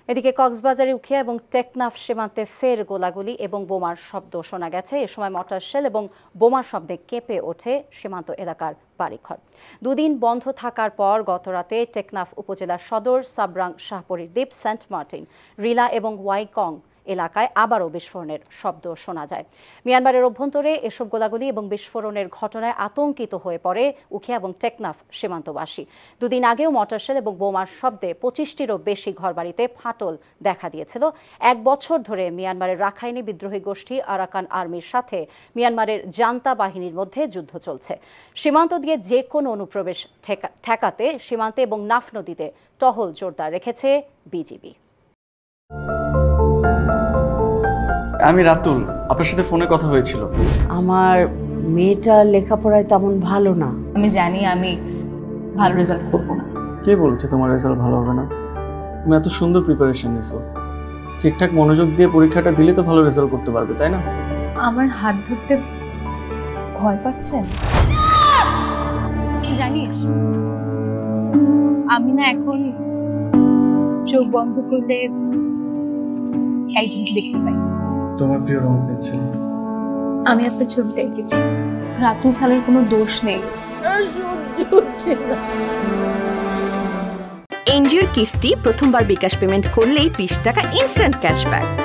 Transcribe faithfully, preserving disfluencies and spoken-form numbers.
এদিকে কক্সবাজারে উখিয়া এবং টেকনাফ সীমান্তে ফের গোলাগুলি এবং বোমার শব্দ শোনা গেছে। এ সময় মর্টার শেল এবং বোমার শব্দে কেঁপে ওঠে সীমান্ত এলাকার বাড়িঘর। দুদিন বন্ধ থাকার পর গতরাতে টেকনাফ উপজেলার সদর, সাবরাং, শাহপরীর দ্বীপ, সেন্ট মার্টিন, রিলা এবং ওয়াইকং এলাকায় আবারও বিস্ফোরণের শব্দ শোনা যায়। মিয়ানমারের অভ্যন্তরে এসব গোলাগুলি এবং বিস্ফোরণের ঘটনায় আতঙ্কিত হয়ে পড়ে উখিয়া এবং টেকনাফ সীমান্তবাসী। দুদিন আগেও মর্টারশেল এবং বোমার শব্দে পঁচিশটিরও বেশি ঘরবাড়িতে ফাটল দেখা দিয়েছিল। এক বছর ধরে মিয়ানমারের রাখাইনি বিদ্রোহী গোষ্ঠী আরাকান আর্মির সাথে মিয়ানমারের জান্তা বাহিনীর মধ্যে যুদ্ধ চলছে। সীমান্ত দিয়ে যে কোনো অনুপ্রবেশ ঠেকাতে সীমান্তে এবং নাফ নদীতে টহল জোরদার রেখেছে বিজিবি। আমি রাতুল, আপনার সাথে ফোনে কথা হয়েছিল। আমার মেয়েটা লেখাপড়ায় তেমন ভালো না। আমি জানি আমি ভালো রেজাল্ট করব না। কে বলেছে তোমার রেজাল্ট ভালো হবে না? তুমি এত সুন্দর প্রিপারেশন নিছো, ঠিকঠাক মনোযোগ দিয়ে পরীক্ষাটা দিলে তো ভালো রেজাল্ট করতে পারবে, তাই না? আমার হাত ধরতে ভয় পাচ্ছেন? কি জানিস, আমি না এখন চোখ বন্ধ করলে একজনকে দেখতে পাই। তোমার প্রিয় রং পেন্সিল। আমি আপনার ছবিটা এঁকেছি। রাতুল সালের কোনো দোষ নেই। এনজিওর কিস্তি প্রথমবার বিকাশ পেমেন্ট করলেই বিশ টাকা ইনস্ট্যান্ট ক্যাশব্যাক।